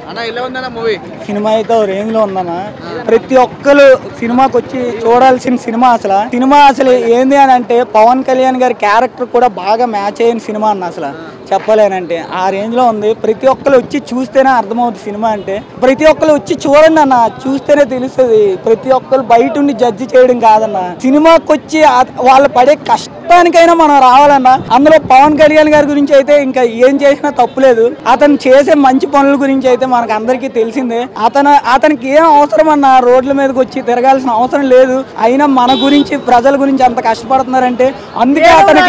అన్న ఎలా ఉందన్న మూవీ? సినిమా అయితే రేంజ్ లో ఉందన్న. ప్రతి ఒక్కరు సినిమాకి వచ్చి చూడాల్సిన సినిమా. అసలు ఏంది అని అంటే పవన్ కళ్యాణ్ గారి క్యారెక్టర్ కూడా బాగా మ్యాచ్ అయిన సినిమా అన్న. అసలు చెప్పలేనంటే ఆ రేంజ్ లో ఉంది. ప్రతి ఒక్కరు వచ్చి చూస్తేనే అర్థమవుతుంది సినిమా అంటే. ప్రతి ఒక్కరు వచ్చి చూడండి అన్న, చూస్తేనే తెలుస్తుంది. ప్రతి ఒక్కరు బయట ఉండి జడ్జి చేయడం కాదన్న. సినిమాకి వచ్చి వాళ్ళు పడే కష్టానికైనా మనం రావాలన్నా. అందులో పవన్ కళ్యాణ్ గారి గురించి అయితే ఇంకా ఏం చేసినా తప్పులేదు. అతను చేసే మంచి పనుల గురించి అయితే మనకు అందరికీ తెలిసిందే. అతనికి ఏం అవసరం అన్న రోడ్ల మీదకి వచ్చి తిరగాల్సిన అవసరం లేదు. అయినా మన గురించి ప్రజల గురించి అంత కష్టపడుతున్నారంటే అందుకే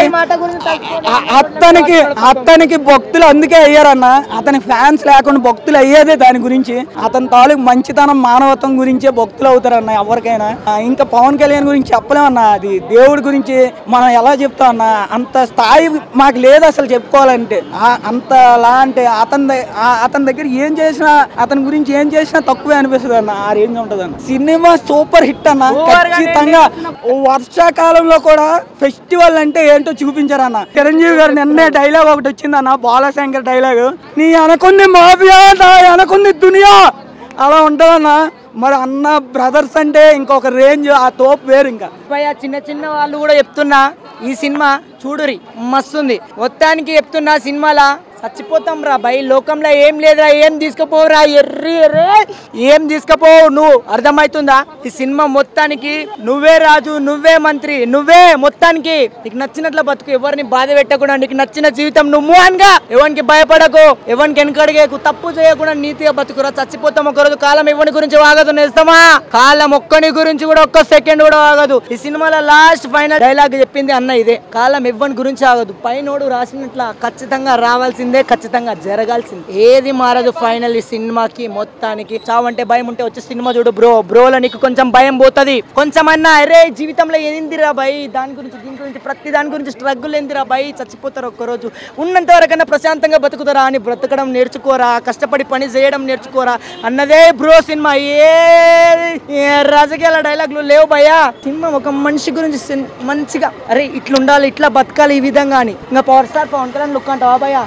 అతనికి భక్తులు అందుకే అయ్యారన్న. అతని ఫ్యాన్స్ లేకుండా భక్తులు అయ్యేదే దాని గురించి. అతని తాలూకు మంచితనం మానవత్వం గురించే భక్తులు అవుతారన్న ఎవరికైనా. ఇంకా పవన్ కళ్యాణ్ గురించి చెప్పలేమన్నా. అది దేవుడి గురించి మనం ఎలా చెప్తాం అన్న, అంత స్థాయి మాకు లేదు అసలు చెప్పుకోవాలంటే. అంతలా అంటే అతని దగ్గర ఏం చేసినా, అతని గురించి ఏం చేసినా తక్కువే అనిపిస్తుంది అన్న. ఆ రేంజ్ ఉంటుంది అన్న. సినిమా సూపర్ హిట్ అన్న. ఖచ్చితంగా వర్షాకాలంలో కూడా ఫెస్టివల్ అంటే ఏంటో చూపించారన్న. చిరంజీవి గారు నిన్నే డైలాగ్ ఒకటి వచ్చిందన్న, బాలశంకర్ డైలాగ్, నీ అనుకుంది మాఫియా, నా అనుకుంది దునియా, అలా ఉంటుందన్న. మరి అన్న బ్రదర్స్ అంటే ఇంకొక రేంజ్, ఆ తోపు వేరు. ఇంకా చిన్న చిన్న వాళ్ళు కూడా చెప్తున్నా ఈ సినిమా చూడురి మస్తుంది. మొత్తానికి చెప్తున్నా సినిమాలా చచ్చిపోతాం రా భయ్. లోకంలో ఏం లేదురా, ఏం తీసుకుపోవురా, ఏం తీసుకుపోవు నువ్వు, అర్థమవుతుందా? ఈ సినిమా మొత్తానికి నువ్వే రాజు, నువ్వే మంత్రి, నువ్వే మొత్తానికి నీకు నచ్చినట్లు బతుకు. ఎవరిని బాధ పెట్టకుండా నీకు నచ్చిన జీవితం నువ్వు మూహన్గా, ఎవరికి భయపడకు, ఎవరికి వెనకడిగేకు, తప్పు చేయకుండా నీతిగా బతుకురా. చచ్చిపోతాం ఒకరోజు. కాలం ఎవరి గురించి వాగదు నేస్తామా, కాలం ఒక్కని గురించి కూడా ఒక్క సెకండ్ కూడా ఆగదు. ఈ సినిమాలో లాస్ట్ ఫైనల్ డైలాగ్ చెప్పింది అన్న ఇదే, కాలం ఎవరి గురించి ఆగదు. పైనోడు రాసినట్ల ఖచ్చితంగా రావాల్సింది, ఖచ్చితంగా జరగాల్సింది, ఏది మారదు. ఫైనల్ ఈ సినిమాకి మొత్తానికి చావంటే భయం ఉంటే వచ్చే సినిమా చూడు బ్రోలో నీకు కొంచెం భయం పోతుంది. కొంచెం అన్నా అరే జీవితంలో ఏందిరా భయ్, దాని గురించి దీని గురించి ప్రతి దాని గురించి స్ట్రగుల్ ఏందిరా భయ్, చచ్చిపోతారు ఒక్కరోజు, ఉన్నంత వరకన్నా ప్రశాంతంగా బతుకుతారా అని బ్రతకడం నేర్చుకోరా, కష్టపడి పని చేయడం నేర్చుకోరా అన్నదే బ్రో సినిమా. ఏ రాజకీయాల డైలాగులు లేవు భయ్యా. సినిమా ఒక మనిషి గురించి మంచిగా అరే ఇట్లా ఉండాలి, ఇట్లా బతకాలి ఈ విధంగా అని. ఇంకా power star Pawan Kalyan look అంటావా భయ్యా,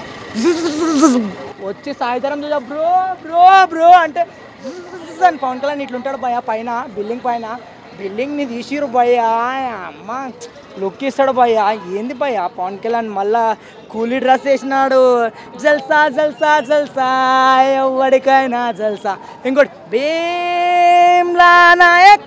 వచ్చి సాయంత్రం చూసా బ్రో బ్రో బ్రో అంటే అని పవన్ కళ్యాణ్ ఇట్లుంటాడు భయ్యా. పైన బిల్డింగ్ ని తీసిరు భయ్యా, అమ్మ లుక్ ఇస్తాడు భయ్యా. ఏంది భయ్యా పవన్ కళ్యాణ్ మళ్ళా కూలీ డ్రెస్ వేసినాడు. జల్సా జల్సా జల్సా ఎవరికైనా జల్సా. ఇంకోటి భీమ్లా నాయక్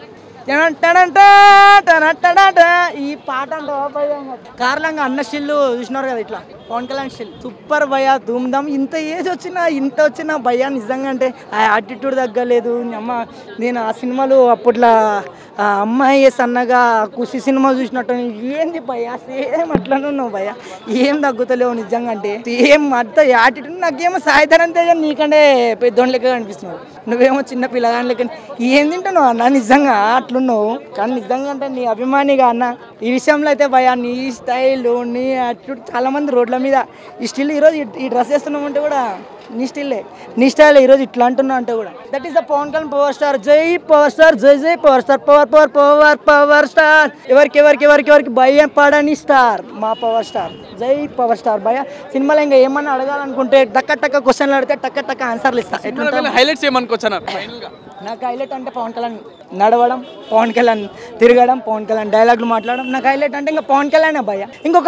ఈ పాట అంటే కార్లంగా అన్న స్టిల్లు చూసినారు కదా, ఇట్లా పవన్ కళ్యాణ్ స్టిల్ సూపర్ భయ్యా. ధూమ్ధామ్. ఇంత ఏజ్ వచ్చినా భయ్యా నిజంగా అంటే ఆ యాటిట్యూడ్ తగ్గలేదు. అమ్మ నేను ఆ సినిమాలు అప్పట్లో అమ్మాయి సన్నగా ఖుషి సినిమా చూసినట్టు ఏంది భయ్యా సేమ్ అట్లనే ఉన్నావు భయ్యా, ఏం తగ్గుతలేవు నిజంగా అంటే. సేమ్ అంత యాటిట్యూడ్. నాకేమో సాయిధరం తేజ నీకంటే పెద్దోళ్ళ లెక్క కనిపిస్తున్నావు, నువ్వేమో చిన్న పిల్లగాని లెక్క. ఏం తింటున్నావు అన్న నిజంగా అట్లున్నావు. కానీ నిజంగా అంటే నీ అభిమానిగా అన్న ఈ విషయంలో అయితే భయ్యా నీ స్టైల్, నీ యాటిట్యూడ్ చాలా మంది రోడ్ల మీద ఈ స్టిల్ ఈరోజు ఈ డ్రెస్ వేస్తున్నామంటే కూడా నీ స్టైల్ ఈరోజు ఇట్లా అంటున్నా అంటే కూడా that is the Pawan Kalyan power star. జై పవర్ స్టార్, జై జై power star, power power power power star. ఎవరికి భయం పడని స్టార్ మా పవర్ స్టార్. జై పవర్ స్టార్ భయ్యా. సినిమాలో ఇంకా ఏమన్నా అడగాలనుకుంటే టక్క క్వశ్చన్లు అడిగితే టక్క ఆన్సర్లు ఇస్తా. హైలైట్స్ ఏమనుకోవచ్చా? నాకు హైలైట్ అంటే పవన్ కళ్యాణ్ నడవడం, పవన్ కళ్యాణ్ తిరగడం, పవన్ కళ్యాణ్ డైలాగులు మాట్లాడడం నాకు హైలైట్ అంటే ఇంకా పవన్ కళ్యాణ్ భయ్య.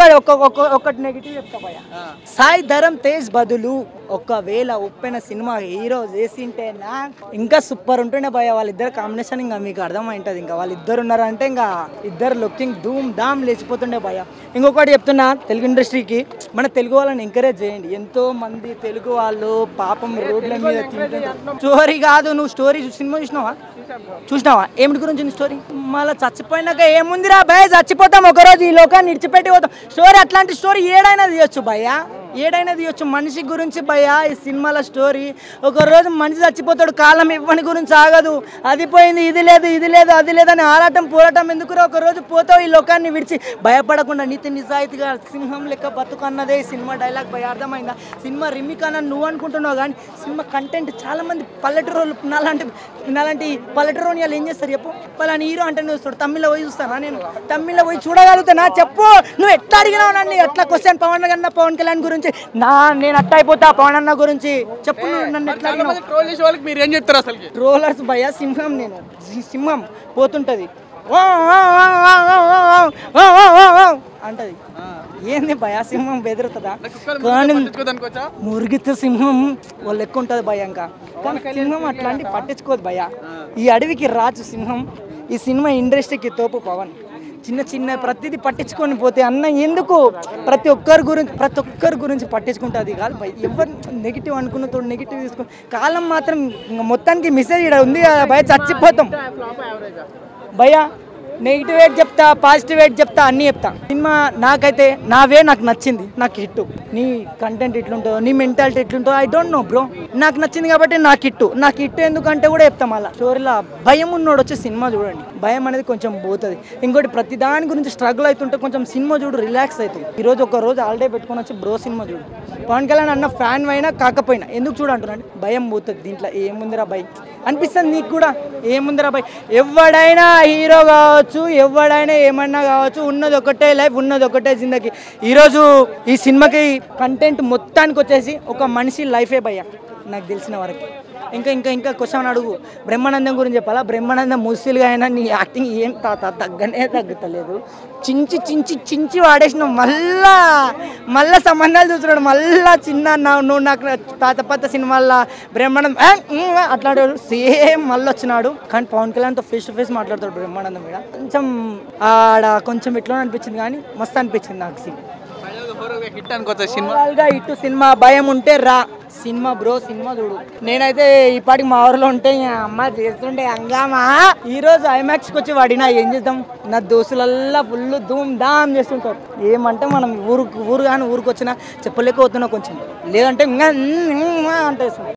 ఒకటి నెగిటివ్ చెప్తా భయ్య, సాయి ధరమ్ తేజ్ బదులు ఒకవేళ ఉప్పెన సినిమా హీరో చేసింటేనా ఇంకా సూపర్ ఉంటుండే భయ్య. వాళ్ళిద్దరు కాంబినేషన్ ఇంకా మీకు అర్థమైంటది. ఇంకా వాళ్ళిద్దరు ఉన్నారంటే ఇంకా ఇద్దరు లుకింగ్ ధూమ్ ధామ్ లేచిపోతుండే భయ్య. ఇంకొకటి చెప్తున్నా, తెలుగు ఇండస్ట్రీకి మన తెలుగు వాళ్ళని ఎంకరేజ్ చేయండి. ఎంతో మంది తెలుగు వాళ్ళు పాపం రోడ్ల మీద తింటుంటారు. స్టోరీ కాదు, నువ్వు స్టోరీ సినిమా చూసినావా ఏమిటి గురించి స్టోరీ? మళ్ళీ చచ్చిపోయినాక ఏముందిరా భయ, చచ్చిపోతాం ఒకరోజు, ఈ లోకాన్ని విడిచిపెట్టి పోతాం. స్టోరీ అట్లాంటి స్టోరీ ఏడైనా తీయొచ్చు భయ్యా, ఏడైనా తీయొచ్చు. మనిషి గురించి భయ్యా ఈ సినిమాల స్టోరీ. ఒకరోజు మనిషి చచ్చిపోతాడు, కాలం ఇవ్వని గురించి ఆగదు. అది పోయింది, ఇది లేదు అది లేదని ఆరాటం పోరాటం ఎందుకురా, ఒకరోజు పోతావు ఈ లోకాన్ని విడిచి. భయపడకుండా నీతి నిజాయితీగా సింహం లెక్క బతుకు అన్నదే ఈ సినిమా డైలాగ్ భయ. అర్థమైందా? సినిమా రిమిక్ అని నువ్వు అనుకుంటున్నావు కానీ సినిమా కంటెంట్ చాలా మంది పల్లెటూరు నాలాంటి పల్లెటూరు వాళ్ళు ఏం చేస్తారు చెప్పు? పలాని హీరో అంటే నువ్వు చూస్తాడు. తమిళ్లో పోయి చూస్తానా నేను? తమిళ్లో పోయి చూడగలుగుతానా చెప్పు? నువ్వు ఎట్లా అడిగినావు నన్ను? ఎట్లా క్వశ్చన్ పవన్ కళ్యాణ్ గురించి గురించి నేను అట్ట అయిపోతా పవన్ అన్న గురించి చెప్పు నన్ను ఎట్లా అడిగినావు? ట్రోల్ చేసే వాళ్ళకి మీరు ఏం చెప్తారు అసలు? ట్రోలర్స్ భయ సింహం, నేను సింహం పోతుంటది అంటది. ఏంది భయ సింహం బెదురుతుందా? కానీ మురిగితే సింహం వాళ్ళు ఎక్కువ ఉంటుంది భయ. ఇంకా కానీ సింహం అట్లాంటి పట్టించుకోదు భయ. ఈ అడవికి రాజు సింహం, ఈ సినిమా ఇండస్ట్రీకి తోపు పవన్. చిన్న చిన్న ప్రతిదీ పట్టించుకొని పోతే అన్న ఎందుకు ప్రతి ఒక్కరి గురించి పట్టించుకుంటుంది కాదు భయ. ఎవరు నెగిటివ్ అనుకున్నతో నెగిటివ్ తీసుకుని కాలం మాత్రం మొత్తానికి మెసేజ్ ఇక్కడ ఉంది కదా భయ, చచ్చిపోతాం భయ. నెగిటివ్ వేట్ చెప్తా, పాజిటివ్ వేట్ చెప్తా, అన్నీ చెప్తా. సినిమా నాకైతే నాకు నచ్చింది, నాకు హిట్. నీ కంటెంట్ ఎట్లుంటుందో, నీ మెంటాలిటీ ఎట్లుంటుందో ఐ డోంట్ నో బ్రో. నాకు నచ్చింది కాబట్టి నాకు హిట్ ఎందుకంటే కూడా చెప్తాం. అలా స్టోరీలో భయం ఉన్నోడు వచ్చి సినిమా చూడండి, భయం అనేది కొంచెం పోతుంది. ఇంకోటి ప్రతి దాని గురించి స్ట్రగుల్ అవుతుంటే కొంచెం సినిమా చూడు, రిలాక్స్ అవుతుంది. ఈరోజు ఒక రోజు హాలిడే పెట్టుకొని వచ్చి బ్రో సినిమా చూడు. పవన్ కళ్యాణ్ అన్న ఫ్యాన్ అయినా కాకపోయినా ఎందుకు చూడంటున్నాడు, భయం పోతుంది. దీంట్లో ఏముందిరా భయ్ అనిపిస్తుంది నీకు కూడా, ఏముందిరా భయ్. ఎవడైనా హీరో కావచ్చు, ఎవడైనా ఏమన్నా కావచ్చు, ఉన్నది ఒకటే లైఫ్, ఉన్నది ఒకటే జిందగీ. ఈరోజు ఈ సినిమాకి కంటెంట్ మొత్తానికి వచ్చేసి ఒక మనిషి లైఫే భయ్య నాకు తెలిసిన వరకు. ఇంకా క్వశ్చన్ అడుగు. బ్రహ్మానందం గురించి చెప్పాలా? బ్రహ్మానందం ముసిలుగా అయినా నీ యాక్టింగ్ ఏం తగ్గనే తగ్గుతలేదు. చించి వాడేసినావు. మళ్ళా సంబంధాలు చూస్తున్నాడు. మళ్ళా చిన్న నువ్వు నాకు పాత సినిమాల్లో బ్రహ్మానందం అట్లాడాడు సేమ్ మళ్ళీ వచ్చినాడు. కానీ పవన్ కళ్యాణ్తో ఫేస్ టు ఫేస్ మాట్లాడతాడు బ్రహ్మానందం మీద. కొంచెం ఆడ కొంచెం ఎట్లా అనిపించింది కానీ మస్తు అనిపించింది నాకు. ఇటు సినిమా భయం ఉంటే రా సినిమా బ్రో, సినిమా చూడు. నేనైతే ఇప్పటికి మా ఊరిలో ఉంటే అమ్మ చేస్తుంటే హంగామా. ఈరోజు ఐమాక్స్కి వచ్చి వాడినా ఏం చేద్దాం, నా దోస్తులల్లా ఫుల్ ధూమ్ ధామ్ చేస్తుంటారు. ఏమంటే మనం ఊరు కానీ ఊరికి వచ్చినా చెప్పలేకపోతున్నా కొంచెం, లేదంటే అంటే